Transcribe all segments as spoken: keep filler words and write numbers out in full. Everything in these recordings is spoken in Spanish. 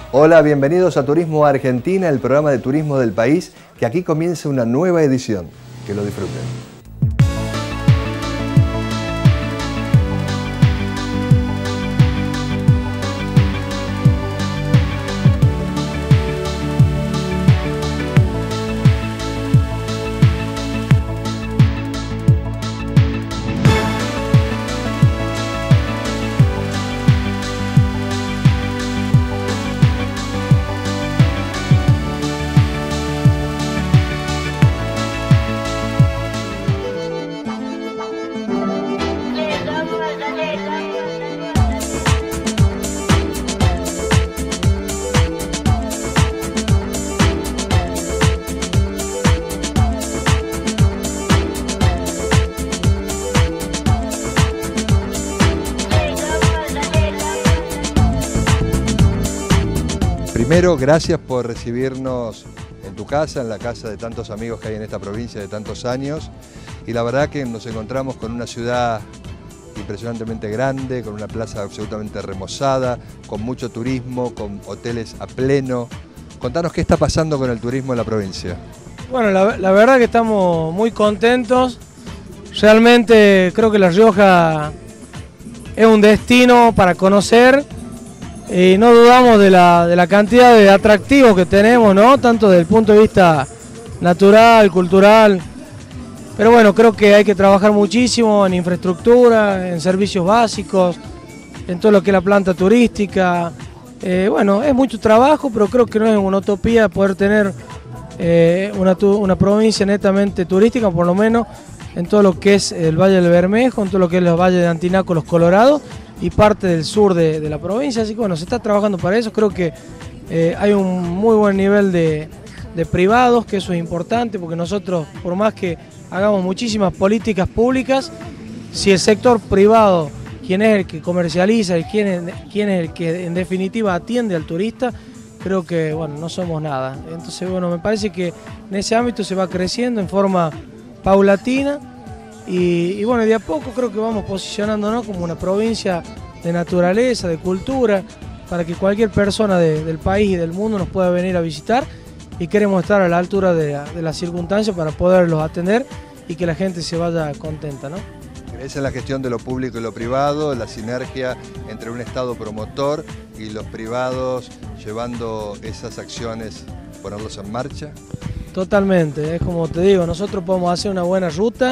Hola, bienvenidos a Turismo Argentina, el programa de turismo del país, que aquí comienza una nueva edición. Que lo disfruten. Primero, gracias por recibirnos en tu casa, en la casa de tantos amigos que hay en esta provincia de tantos años. Y la verdad que nos encontramos con una ciudad impresionantemente grande, con una plaza absolutamente remozada, con mucho turismo, con hoteles a pleno. Contanos qué está pasando con el turismo en la provincia. Bueno, la, la verdad que estamos muy contentos. Realmente creo que La Rioja es un destino para conocer. Y no dudamos de la, de la cantidad de atractivos que tenemos, ¿no? Tanto desde el punto de vista natural, cultural. Pero bueno, creo que hay que trabajar muchísimo en infraestructura, en servicios básicos, en todo lo que es la planta turística. Eh, bueno, es mucho trabajo, pero creo que no es una utopía poder tener eh, una, una provincia netamente turística, por lo menos en todo lo que es el Valle del Bermejo, en todo lo que es los valles de Antinaco, los Colorados, y parte del sur de, de la provincia, así que bueno, se está trabajando para eso. Creo que eh, hay un muy buen nivel de, de privados, que eso es importante, porque nosotros, por más que hagamos muchísimas políticas públicas, si el sector privado, quien es el que comercializa, el, quien, es, quien es el que en definitiva atiende al turista, creo que bueno, no somos nada. Entonces bueno, me parece que en ese ámbito se va creciendo en forma paulatina. Y, y bueno, de a poco creo que vamos posicionándonos como una provincia de naturaleza, de cultura, para que cualquier persona de, del país y del mundo nos pueda venir a visitar, y queremos estar a la altura de, de las circunstancias para poderlos atender y que la gente se vaya contenta, ¿no? ¿Crees en la gestión de lo público y lo privado, la sinergia entre un Estado promotor y los privados llevando esas acciones, ponerlos en marcha? Totalmente, es como te digo, nosotros podemos hacer una buena ruta,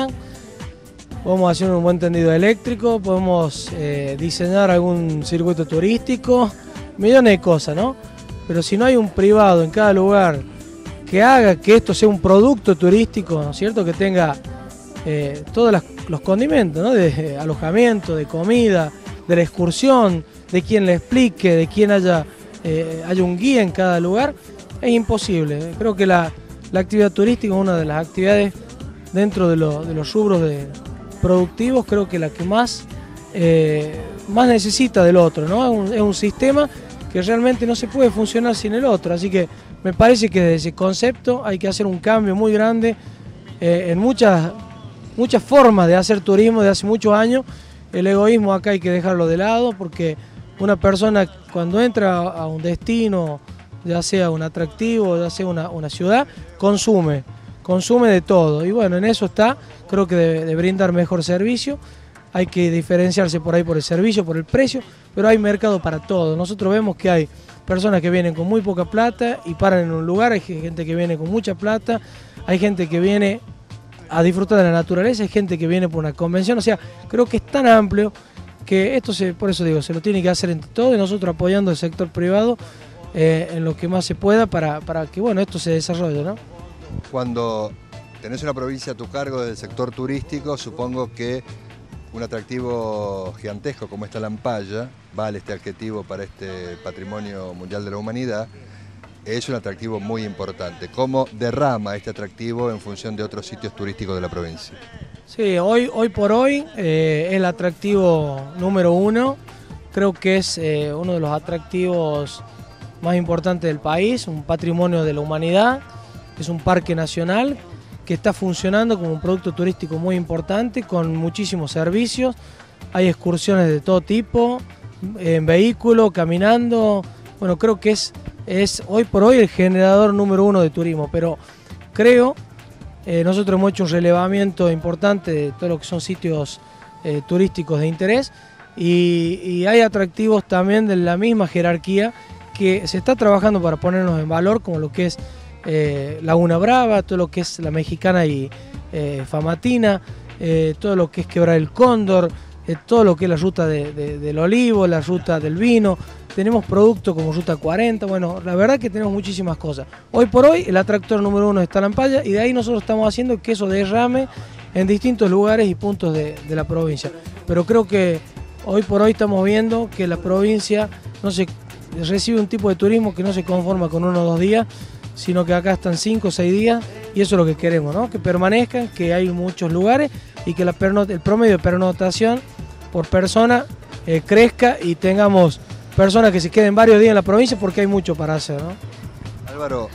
podemos hacer un buen tendido eléctrico, podemos eh, diseñar algún circuito turístico, millones de cosas, ¿no? Pero si no hay un privado en cada lugar que haga que esto sea un producto turístico, ¿no es cierto? Que tenga eh, todos las, los condimentos, ¿no? De eh, alojamiento, de comida, de la excursión, de quien le explique, de quien haya, eh, haya un guía en cada lugar, es imposible. Creo que la, la actividad turística es una de las actividades dentro de, lo, de los rubros de productivos, creo que la que más, eh, más necesita del otro, ¿no? Es un, es un sistema que realmente no se puede funcionar sin el otro, así que me parece que desde ese concepto hay que hacer un cambio muy grande eh, en muchas, muchas formas de hacer turismo de hace muchos años. El egoísmo acá hay que dejarlo de lado, porque una persona cuando entra a un destino, ya sea un atractivo, ya sea una, una ciudad, consume. Consume de todo, y bueno, en eso está, creo que de, de brindar mejor servicio. Hay que diferenciarse por ahí por el servicio, por el precio, pero hay mercado para todo. Nosotros vemos que hay personas que vienen con muy poca plata y paran en un lugar, hay gente que viene con mucha plata, hay gente que viene a disfrutar de la naturaleza, hay gente que viene por una convención, o sea, creo que es tan amplio que esto, se, por eso digo, se lo tiene que hacer entre todos, y nosotros apoyando al sector privado eh, en lo que más se pueda para, para que bueno, esto se desarrolle, ¿no? Cuando tenés una provincia a tu cargo del sector turístico, supongo que un atractivo gigantesco como esta Lampaya, vale este adjetivo para este Patrimonio Mundial de la Humanidad, es un atractivo muy importante. ¿Cómo derrama este atractivo en función de otros sitios turísticos de la provincia? Sí, hoy, hoy por hoy eh, es el atractivo número uno. Creo que es eh, uno de los atractivos más importantes del país, un patrimonio de la humanidad. Es un parque nacional que está funcionando como un producto turístico muy importante, con muchísimos servicios. Hay excursiones de todo tipo, en vehículo, caminando, bueno, creo que es, es hoy por hoy el generador número uno de turismo, pero creo, eh, nosotros hemos hecho un relevamiento importante de todo lo que son sitios eh, turísticos de interés y, y hay atractivos también de la misma jerarquía que se está trabajando para ponernos en valor, como lo que es eh, Laguna Brava, todo lo que es la Mexicana y eh, Famatina, eh, todo lo que es Quebrada del Cóndor, eh, todo lo que es la ruta de, de, del olivo, la ruta del vino. Tenemos productos como Ruta cuarenta, bueno, la verdad que tenemos muchísimas cosas. Hoy por hoy el atractor número uno está Talampaya y de ahí nosotros estamos haciendo que eso derrame en distintos lugares y puntos de, de la provincia. Pero creo que hoy por hoy estamos viendo que la provincia no se recibe un tipo de turismo que no se conforma con uno o dos días, sino que acá están cinco o seis días y eso es lo que queremos, ¿no? Que permanezcan, que hay muchos lugares y que la el promedio de pernotación por persona eh, crezca y tengamos personas que se queden varios días en la provincia porque hay mucho para hacer, ¿no? Álvaro,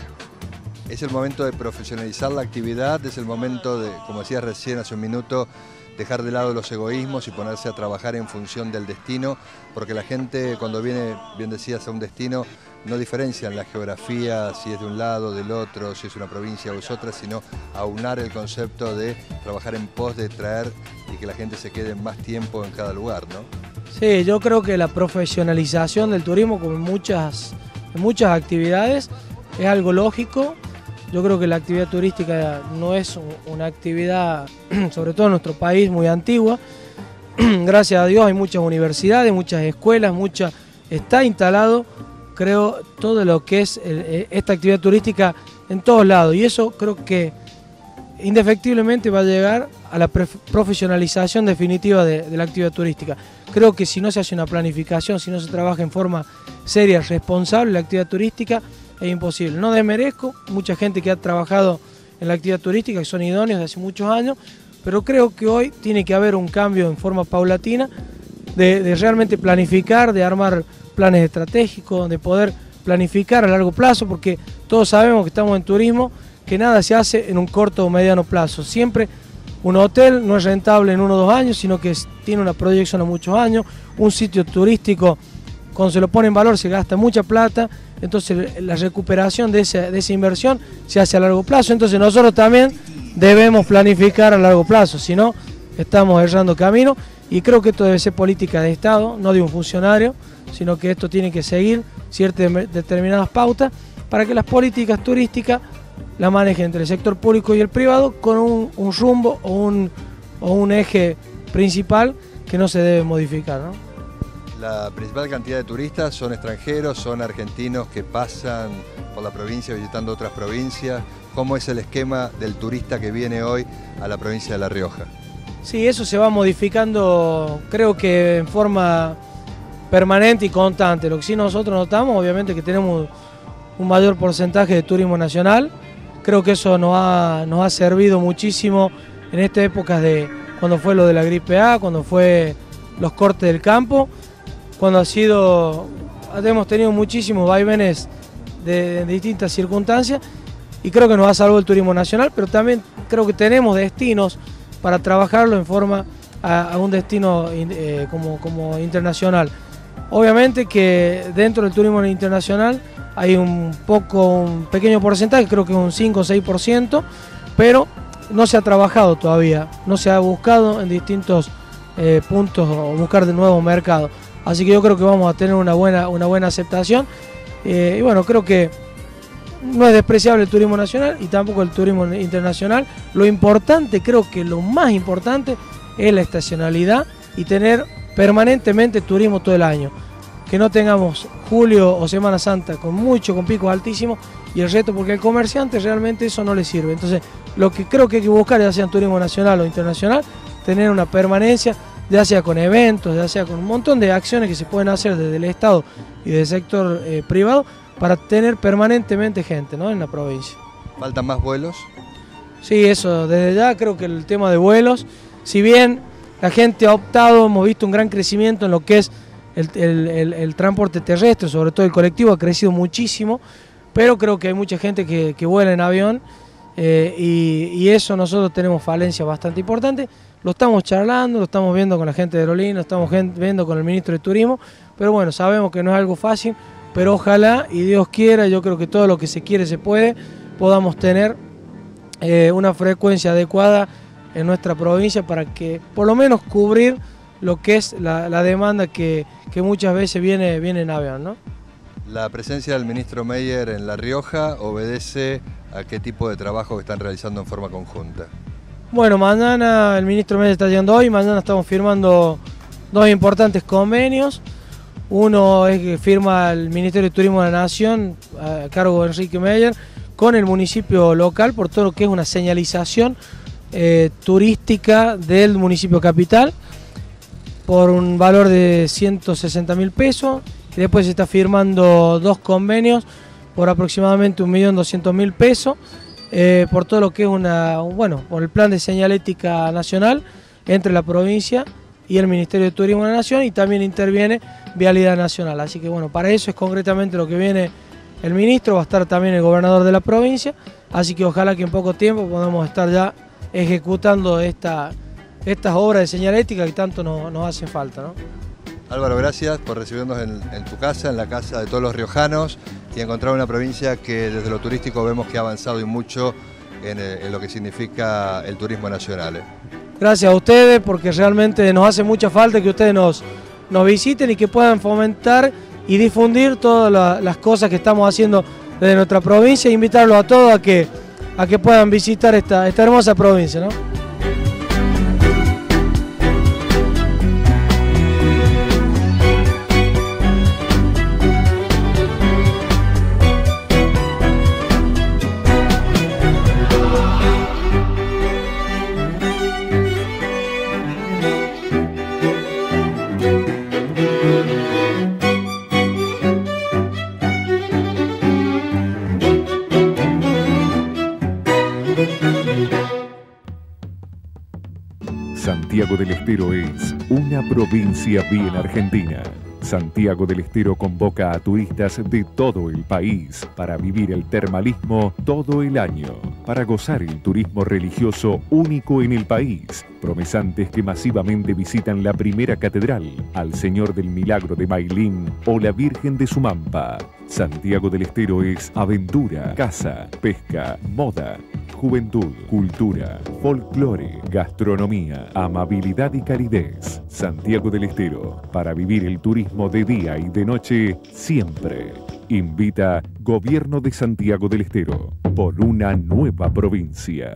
es el momento de profesionalizar la actividad, es el momento de, como decías recién hace un minuto, dejar de lado los egoísmos y ponerse a trabajar en función del destino, porque la gente cuando viene, bien decías, a un destino, no diferencia en la geografía si es de un lado, del otro, si es una provincia o es otra, sino aunar el concepto de trabajar en pos de traer y que la gente se quede más tiempo en cada lugar, ¿no? Sí, yo creo que la profesionalización del turismo, como en muchas, en muchas actividades, es algo lógico. Yo creo que la actividad turística no es una actividad, sobre todo en nuestro país, muy antigua. Gracias a Dios hay muchas universidades, muchas escuelas, muchas, está instalado, creo, todo lo que es el, esta actividad turística en todos lados. Y eso creo que indefectiblemente va a llegar a la profesionalización definitiva de, de la actividad turística. Creo que si no se hace una planificación, si no se trabaja en forma seria, responsable, la actividad turística es imposible. No desmerezco, mucha gente que ha trabajado en la actividad turística, que son idóneos de hace muchos años, pero creo que hoy tiene que haber un cambio en forma paulatina de, de realmente planificar, de armar planes estratégicos, de poder planificar a largo plazo, porque todos sabemos que estamos en turismo, que nada se hace en un corto o mediano plazo. Siempre un hotel no es rentable en uno o dos años, sino que tiene una proyección a muchos años. Un sitio turístico, cuando se lo pone en valor, se gasta mucha plata, entonces la recuperación de esa, de esa inversión se hace a largo plazo. Entonces nosotros también debemos planificar a largo plazo, si no estamos errando camino, y creo que esto debe ser política de Estado, no de un funcionario, sino que esto tiene que seguir ciertas determinadas pautas para que las políticas turísticas la manejen entre el sector público y el privado con un, un rumbo o un, o un eje principal que no se debe modificar, ¿no? La principal cantidad de turistas son extranjeros, son argentinos que pasan por la provincia visitando otras provincias. ¿Cómo es el esquema del turista que viene hoy a la provincia de La Rioja? Sí, eso se va modificando, creo que en forma permanente y constante. Lo que sí nosotros notamos, obviamente, que tenemos un mayor porcentaje de turismo nacional. Creo que eso nos ha, nos ha servido muchísimo en estas épocas de cuando fue lo de la gripe A, cuando fue los cortes del campo, cuando ha sido, hemos tenido muchísimos vaivenes de, de distintas circunstancias y creo que nos ha salvado el turismo nacional, pero también creo que tenemos destinos para trabajarlo en forma a, a un destino eh, como, como internacional. Obviamente que dentro del turismo internacional hay un poco, un pequeño porcentaje, creo que un cinco o seis por ciento, pero no se ha trabajado todavía, no se ha buscado en distintos eh, puntos o buscar de nuevos mercados. Así que yo creo que vamos a tener una buena, una buena aceptación eh, y bueno, creo que no es despreciable el turismo nacional y tampoco el turismo internacional. Lo importante, creo que lo más importante es la estacionalidad y tener permanentemente turismo todo el año. Que no tengamos julio o Semana Santa con mucho, con picos altísimos y el resto, porque al comerciante realmente eso no le sirve. Entonces, lo que creo que hay que buscar, ya sea en turismo nacional o internacional, tener una permanencia, ya sea con eventos, ya sea con un montón de acciones que se pueden hacer desde el Estado y del sector eh, privado para tener permanentemente gente, ¿no?, en la provincia. ¿Faltan más vuelos? Sí, eso, desde ya creo que el tema de vuelos, si bien la gente ha optado, hemos visto un gran crecimiento en lo que es El, el, el, el transporte terrestre, sobre todo el colectivo, ha crecido muchísimo, pero creo que hay mucha gente que, que vuela en avión eh, y, y eso nosotros tenemos falencias bastante importantes. Lo estamos charlando, lo estamos viendo con la gente de Aerolíneas, lo estamos viendo con el ministro de Turismo, pero bueno, sabemos que no es algo fácil pero ojalá, y Dios quiera, yo creo que todo lo que se quiere se puede, podamos tener eh, una frecuencia adecuada en nuestra provincia para que por lo menos cubrir lo que es la, la demanda que, que muchas veces viene, viene en avión, ¿no? ¿La presencia del ministro Meyer en La Rioja obedece a qué tipo de trabajo que están realizando en forma conjunta? Bueno, mañana el ministro Meyer está llegando hoy, mañana estamos firmando dos importantes convenios. Uno es que firma el Ministerio de Turismo de la Nación, a cargo de Enrique Meyer, con el municipio local por todo lo que es una señalización eh, turística del municipio capital, por un valor de ciento sesenta mil pesos, y después se está firmando dos convenios por aproximadamente un millón doscientos mil pesos, eh, por todo lo que es una, bueno, por el plan de señalética nacional entre la provincia y el Ministerio de Turismo de la Nación, y también interviene Vialidad Nacional. Así que bueno, para eso es concretamente lo que viene el ministro, va a estar también el gobernador de la provincia, así que ojalá que en poco tiempo podamos estar ya ejecutando esta, estas obras de señalética que tanto nos, nos hacen falta, ¿no? Álvaro, gracias por recibirnos en, en tu casa, en la casa de todos los riojanos, y encontrar una provincia que desde lo turístico vemos que ha avanzado y mucho en, en lo que significa el turismo nacional. ¿eh? Gracias a ustedes, porque realmente nos hace mucha falta que ustedes nos, nos visiten y que puedan fomentar y difundir todas la, las cosas que estamos haciendo desde nuestra provincia, e invitarlos a todos a que, a que puedan visitar esta, esta hermosa provincia, ¿no? Santiago del Estero es una provincia bien argentina. Santiago del Estero convoca a turistas de todo el país para vivir el termalismo todo el año, para gozar el turismo religioso único en el país. Promesantes que masivamente visitan la primera catedral, al Señor del Milagro de Mailín o la Virgen de Sumampa. Santiago del Estero es aventura, caza, pesca, moda, juventud, cultura, folclore, gastronomía, amabilidad y calidez. Santiago del Estero, para vivir el turismo de día y de noche siempre. Invita Gobierno de Santiago del Estero por una nueva provincia.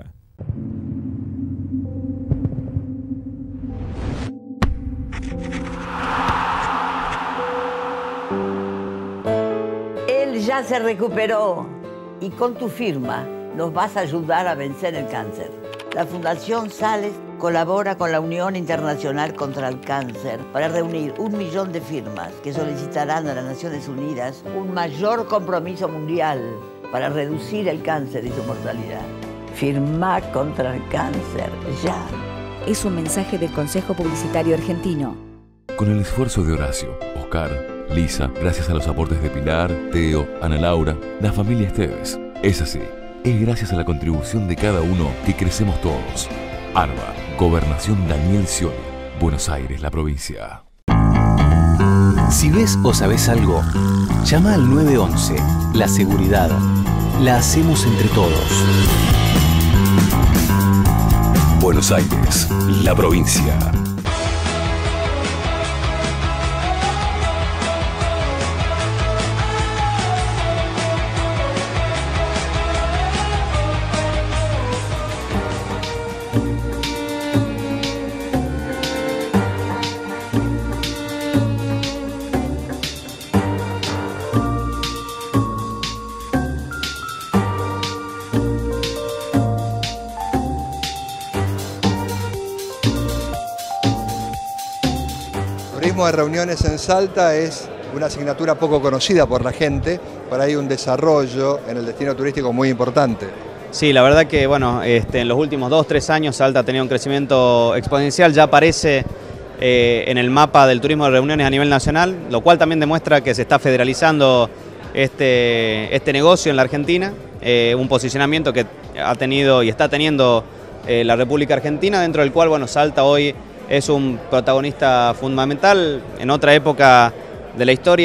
Él ya se recuperó y con tu firma nos vas a ayudar a vencer el cáncer. La Fundación Sales colabora con la Unión Internacional contra el Cáncer para reunir un millón de firmas que solicitarán a las Naciones Unidas un mayor compromiso mundial para reducir el cáncer y su mortalidad. Firma contra el cáncer, ya. Es un mensaje del Consejo Publicitario Argentino. Con el esfuerzo de Horacio, Oscar, Lisa, gracias a los aportes de Pilar, Teo, Ana Laura, la familia Esteves. Es así. Es gracias a la contribución de cada uno que crecemos todos. ANBA, Gobernación Daniel Scioli, Buenos Aires, la provincia. Si ves o sabes algo, llama al nueve once. La seguridad la hacemos entre todos. Buenos Aires, la provincia. De reuniones en Salta es una asignatura poco conocida por la gente, pero hay un desarrollo en el destino turístico muy importante. Sí, la verdad que bueno, este, en los últimos dos, tres años Salta ha tenido un crecimiento exponencial, ya aparece eh, en el mapa del turismo de reuniones a nivel nacional, lo cual también demuestra que se está federalizando este, este negocio en la Argentina, eh, un posicionamiento que ha tenido y está teniendo eh, la República Argentina, dentro del cual bueno, Salta hoy es un protagonista fundamental. En otra época de la historia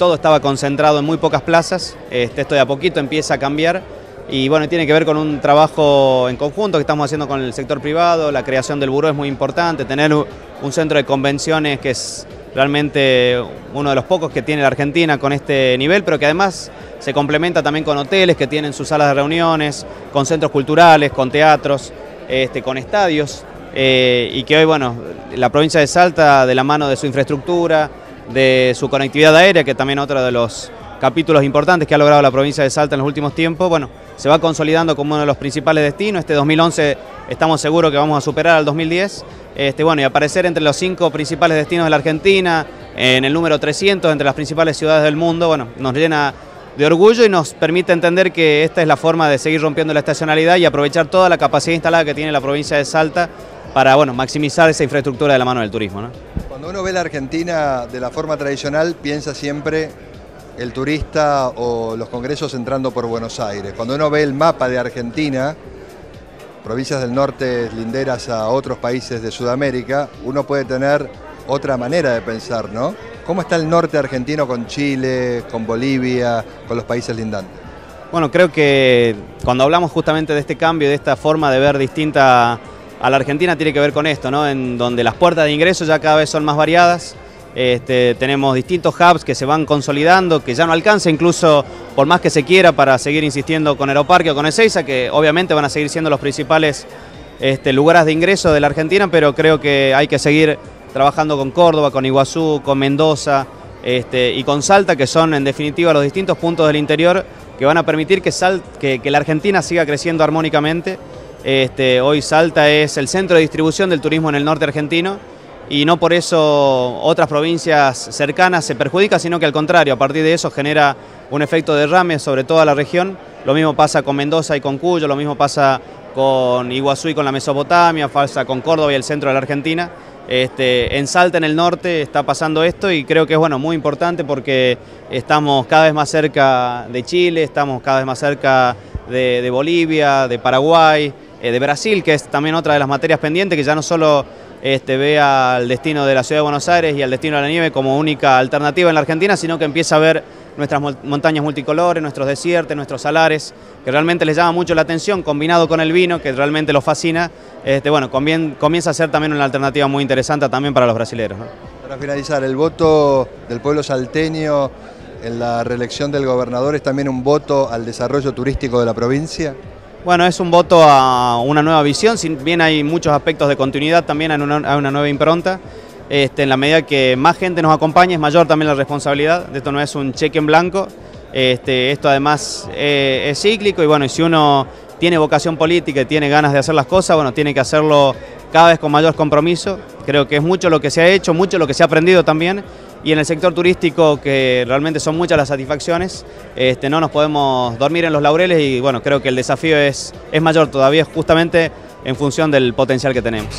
todo estaba concentrado en muy pocas plazas. Este, esto de a poquito empieza a cambiar y bueno, tiene que ver con un trabajo en conjunto que estamos haciendo con el sector privado. La creación del buró es muy importante, tener un centro de convenciones que es realmente uno de los pocos que tiene la Argentina con este nivel, pero que además se complementa también con hoteles que tienen sus salas de reuniones, con centros culturales, con teatros, este, con estadios, eh, y que hoy, bueno, la provincia de Salta, de la mano de su infraestructura, de su conectividad aérea, que también otro de los capítulos importantes que ha logrado la provincia de Salta en los últimos tiempos, bueno, se va consolidando como uno de los principales destinos. Este dos mil once estamos seguros que vamos a superar al dos mil diez, este, bueno, y aparecer entre los cinco principales destinos de la Argentina, en el número trescientos entre las principales ciudades del mundo, bueno, nos llena de orgullo y nos permite entender que esta es la forma de seguir rompiendo la estacionalidad y aprovechar toda la capacidad instalada que tiene la provincia de Salta para, bueno, maximizar esa infraestructura de la mano del turismo, ¿no? Cuando uno ve la Argentina de la forma tradicional, piensa siempre el turista o los congresos entrando por Buenos Aires. Cuando uno ve el mapa de Argentina, provincias del norte linderas a otros países de Sudamérica, uno puede tener otra manera de pensar, ¿no? ¿Cómo está el norte argentino con Chile, con Bolivia, con los países lindantes? Bueno, creo que cuando hablamos justamente de este cambio, de esta forma de ver distinta a la Argentina, tiene que ver con esto, ¿no? En donde las puertas de ingreso ya cada vez son más variadas. Este, tenemos distintos hubs que se van consolidando, que ya no alcanza incluso por más que se quiera para seguir insistiendo con Aeroparque o con Ezeiza, que obviamente van a seguir siendo los principales este, lugares de ingreso de la Argentina, pero creo que hay que seguir trabajando con Córdoba, con Iguazú, con Mendoza este, y con Salta, que son en definitiva los distintos puntos del interior que van a permitir que, Sal, que, que la Argentina siga creciendo armónicamente. Este, hoy Salta es el centro de distribución del turismo en el norte argentino, y no por eso otras provincias cercanas se perjudican, sino que al contrario, a partir de eso genera un efecto derrame sobre toda la región. Lo mismo pasa con Mendoza y con Cuyo, lo mismo pasa con Iguazú y con la Mesopotamia, pasa con Córdoba y el centro de la Argentina. Este, en Salta, en el norte, está pasando esto y creo que es bueno, muy importante porque estamos cada vez más cerca de Chile, estamos cada vez más cerca de, de Bolivia, de Paraguay, eh, de Brasil, que es también otra de las materias pendientes, que ya no solo Este, ve al destino de la ciudad de Buenos Aires y al destino de la nieve como única alternativa en la Argentina, sino que empieza a ver nuestras montañas multicolores, nuestros desiertos, nuestros salares, que realmente les llama mucho la atención, combinado con el vino, que realmente los fascina. Este, bueno, comienza a ser también una alternativa muy interesante también para los brasileños, ¿no? Para finalizar, el voto del pueblo salteño en la reelección del gobernador es también un voto al desarrollo turístico de la provincia. Bueno, es un voto a una nueva visión, si bien hay muchos aspectos de continuidad, también hay una, hay una nueva impronta. Este, en la medida que más gente nos acompañe, es mayor también la responsabilidad. Esto no es un cheque en blanco, este, esto además eh, es cíclico y bueno, y si uno tiene vocación política y tiene ganas de hacer las cosas, bueno, tiene que hacerlo cada vez con mayor compromiso. Creo que es mucho lo que se ha hecho, mucho lo que se ha aprendido también. Y en el sector turístico, que realmente son muchas las satisfacciones, este, no nos podemos dormir en los laureles y bueno, creo que el desafío es, es mayor todavía justamente en función del potencial que tenemos.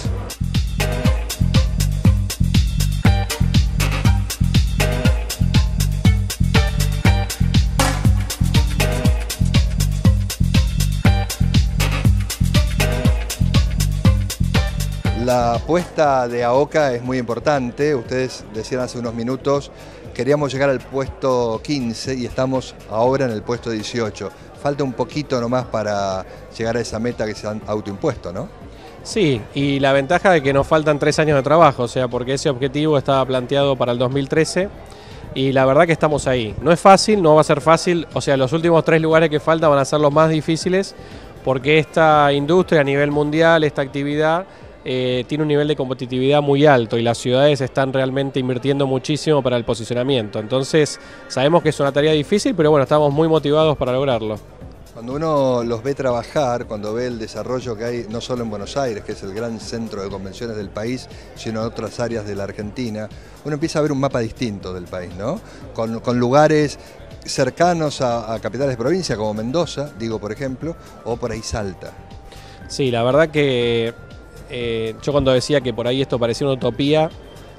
La apuesta de AOCA es muy importante. Ustedes decían hace unos minutos, queríamos llegar al puesto quince y estamos ahora en el puesto dieciocho. Falta un poquito nomás para llegar a esa meta que se han autoimpuesto, ¿no? Sí, y la ventaja de que nos faltan tres años de trabajo, o sea, porque ese objetivo estaba planteado para el dos mil trece y la verdad que estamos ahí. No es fácil, no va a ser fácil, o sea, los últimos tres lugares que faltan van a ser los más difíciles porque esta industria a nivel mundial, esta actividad, Eh, tiene un nivel de competitividad muy alto y las ciudades están realmente invirtiendo muchísimo para el posicionamiento. Entonces sabemos que es una tarea difícil, pero bueno, estamos muy motivados para lograrlo. Cuando uno los ve trabajar, cuando ve el desarrollo que hay no solo en Buenos Aires, que es el gran centro de convenciones del país, sino en otras áreas de la Argentina, uno empieza a ver un mapa distinto del país, ¿no? Con, con lugares cercanos a, a capitales de provincia como Mendoza, digo por ejemplo, o por ahí Salta. Sí, la verdad que Eh, yo cuando decía que por ahí esto parecía una utopía,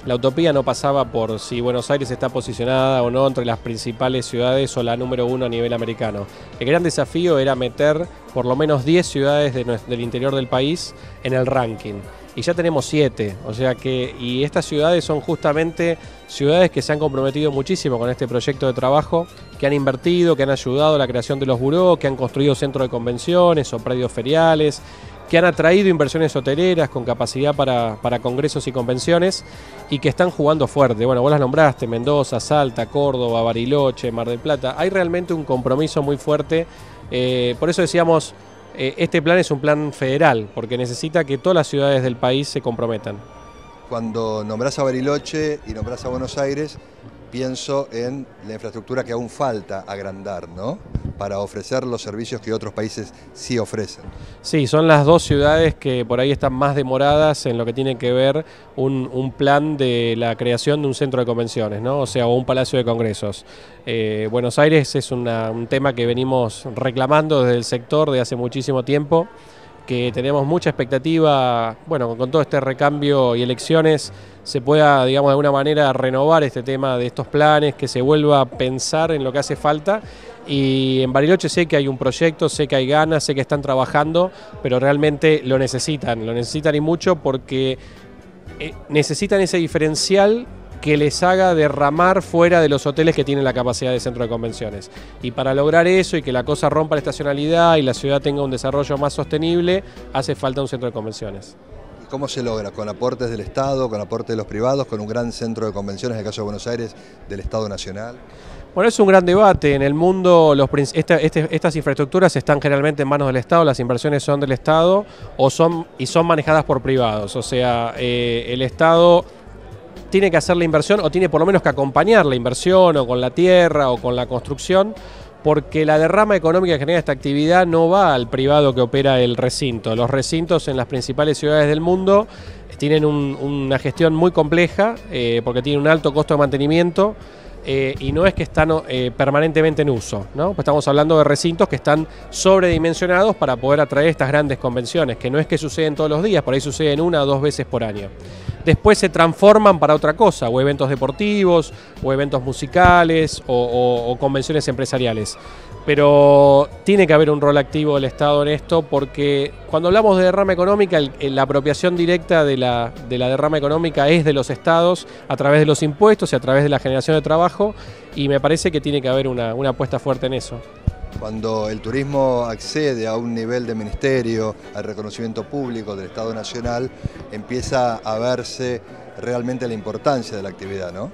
la utopía no pasaba por si Buenos Aires está posicionada o no entre las principales ciudades o la número uno a nivel americano. El gran desafío era meter por lo menos diez ciudades de nuestro, del interior del país en el ranking. Y ya tenemos siete, o sea que, y estas ciudades son justamente ciudades que se han comprometido muchísimo con este proyecto de trabajo, que han invertido, que han ayudado a la creación de los burós, que han construido centros de convenciones o predios feriales, que han atraído inversiones hoteleras con capacidad para, para congresos y convenciones y que están jugando fuerte. Bueno, vos las nombraste, Mendoza, Salta, Córdoba, Bariloche, Mar del Plata. Hay realmente un compromiso muy fuerte, eh, por eso decíamos, este plan es un plan federal, porque necesita que todas las ciudades del país se comprometan. Cuando nombrás a Bariloche y nombrás a Buenos Aires, pienso en la infraestructura que aún falta agrandar, ¿no? Para ofrecer los servicios que otros países sí ofrecen. Sí, son las dos ciudades que por ahí están más demoradas en lo que tiene que ver un, un plan de la creación de un centro de convenciones, ¿no? O sea, o un palacio de congresos. Eh, Buenos Aires es una, un tema que venimos reclamando desde el sector de hace muchísimo tiempo, que tenemos mucha expectativa, bueno, con todo este recambio y elecciones se pueda, digamos, de alguna manera renovar este tema de estos planes, que se vuelva a pensar en lo que hace falta. Y en Bariloche sé que hay un proyecto, sé que hay ganas, sé que están trabajando, pero realmente lo necesitan, lo necesitan y mucho porque eh, necesitan ese diferencial que les haga derramar fuera de los hoteles que tienen la capacidad de centro de convenciones. Y para lograr eso y que la cosa rompa la estacionalidad y la ciudad tenga un desarrollo más sostenible, hace falta un centro de convenciones. ¿Y cómo se logra? ¿Con aportes del Estado, con aportes de los privados, con un gran centro de convenciones, en el caso de Buenos Aires, del Estado Nacional? Bueno, es un gran debate. En el mundo los, esta, este, estas infraestructuras están generalmente en manos del Estado, las inversiones son del Estado o son, y son manejadas por privados. O sea, eh, el Estado tiene que hacer la inversión o tiene por lo menos que acompañar la inversión o con la tierra o con la construcción, porque la derrama económica que genera esta actividad no va al privado que opera el recinto. Los recintos en las principales ciudades del mundo tienen un, una gestión muy compleja eh, porque tienen un alto costo de mantenimiento. Eh, y no es que están eh, permanentemente en uso, ¿no? Pues estamos hablando de recintos que están sobredimensionados para poder atraer estas grandes convenciones, que no es que suceden todos los días, por ahí suceden una o dos veces por año. Después se transforman para otra cosa, o eventos deportivos, o eventos musicales, o, o, o convenciones empresariales. Pero tiene que haber un rol activo del Estado en esto, porque cuando hablamos de derrama económica, el, la apropiación directa de la, de la derrama económica es de los estados a través de los impuestos y a través de la generación de trabajo, y me parece que tiene que haber una, una apuesta fuerte en eso. Cuando el turismo accede a un nivel de ministerio, al reconocimiento público del Estado Nacional, empieza a verse realmente la importancia de la actividad, ¿no?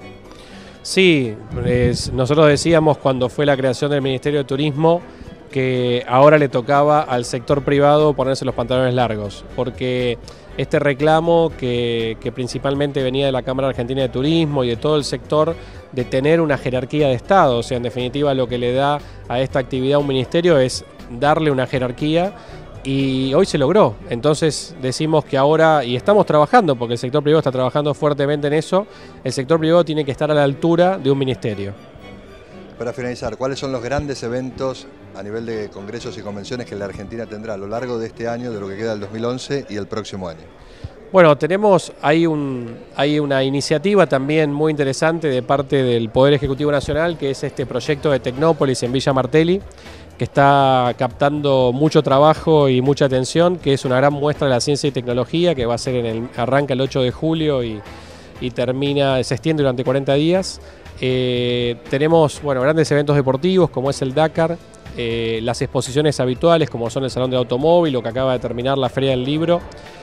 Sí, es, nosotros decíamos cuando fue la creación del Ministerio de Turismo que ahora le tocaba al sector privado ponerse los pantalones largos, porque este reclamo que, que principalmente venía de la Cámara Argentina de Turismo y de todo el sector de tener una jerarquía de Estado, o sea, en definitiva lo que le da a esta actividad un ministerio es darle una jerarquía. Y hoy se logró, entonces decimos que ahora, y estamos trabajando, porque el sector privado está trabajando fuertemente en eso, el sector privado tiene que estar a la altura de un ministerio. Para finalizar, ¿cuáles son los grandes eventos a nivel de congresos y convenciones que la Argentina tendrá a lo largo de este año, de lo que queda del dos mil once y el próximo año? Bueno, tenemos, hay, un, hay una iniciativa también muy interesante de parte del Poder Ejecutivo Nacional, que es este proyecto de Tecnópolis en Villa Martelli, que está captando mucho trabajo y mucha atención, que es una gran muestra de la ciencia y tecnología, que va a ser en el, arranca el ocho de julio y, y termina, se extiende durante cuarenta días. Eh, tenemos bueno, grandes eventos deportivos como es el Dakar, eh, las exposiciones habituales como son el Salón del Automóvil o que acaba de terminar la Feria del Libro.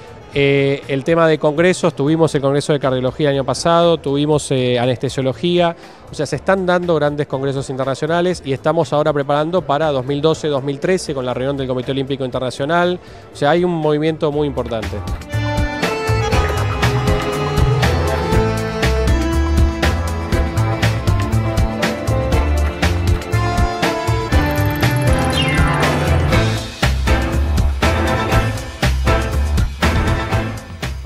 Eh, el tema de congresos, tuvimos el Congreso de Cardiología el año pasado, tuvimos eh, anestesiología, o sea, se están dando grandes congresos internacionales y estamos ahora preparando para dos mil doce dos mil trece con la reunión del Comité Olímpico Internacional, o sea, hay un movimiento muy importante.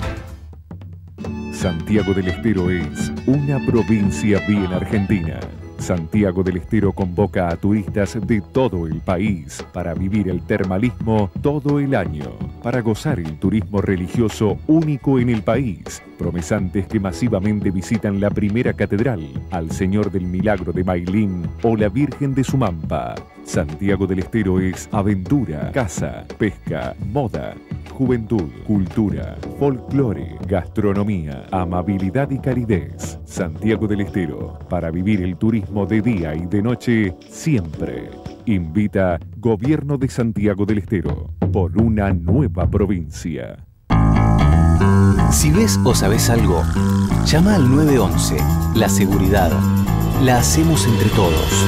Santiago del Estero es una provincia bien argentina. Santiago del Estero convoca a turistas de todo el país para vivir el termalismo todo el año, para gozar el turismo religioso único en el país. Promesantes que masivamente visitan la primera catedral, al Señor del Milagro de Mailín o la Virgen de Sumampa. Santiago del Estero es aventura, caza, pesca, moda, juventud, cultura, folclore, gastronomía, amabilidad y calidez. Santiago del Estero, para vivir el turismo de día y de noche siempre. Invita Gobierno de Santiago del Estero por una nueva provincia. Si ves o sabes algo, llama al nueve once. La seguridad la hacemos entre todos.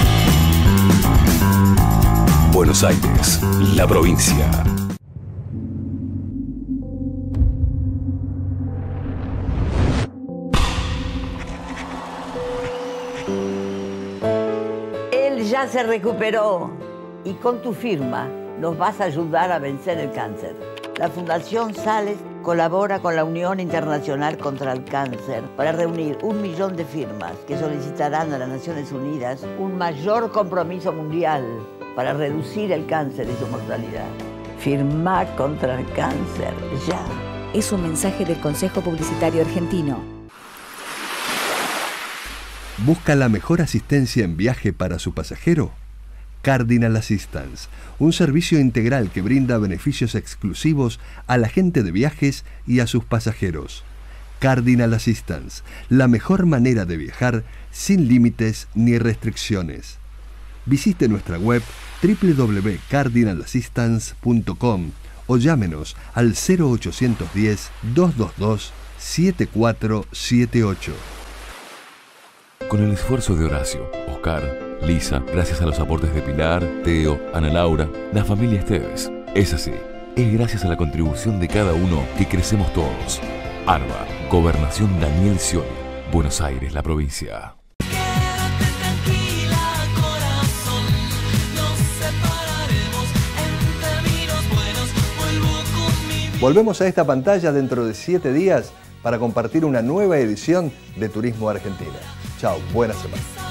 Buenos Aires, la provincia. Él ya se recuperó y con tu firma nos vas a ayudar a vencer el cáncer. La Fundación Sales colabora con la Unión Internacional contra el Cáncer para reunir un millón de firmas que solicitarán a las Naciones Unidas un mayor compromiso mundial para reducir el cáncer y su mortalidad. Firma contra el cáncer, ya. Es un mensaje del Consejo Publicitario Argentino. ¿Busca la mejor asistencia en viaje para su pasajero? Cardinal Assistance, un servicio integral que brinda beneficios exclusivos a la gente de viajes y a sus pasajeros. Cardinal Assistance, la mejor manera de viajar sin límites ni restricciones. Visite nuestra web doble u doble u doble u punto cardinal assistance punto com o llámenos al cero ochocientos diez, doscientos veintidós, setenta y cuatro setenta y ocho. Con el esfuerzo de Horacio, Oscar, Lisa, gracias a los aportes de Pilar, Teo, Ana Laura, la familia Esteves. Es así, es gracias a la contribución de cada uno que crecemos todos. ARBA, Gobernación Daniel Scioli, Buenos Aires, la provincia. Volvemos a esta pantalla dentro de siete días para compartir una nueva edición de Turismo Argentina. Chao, buena semana.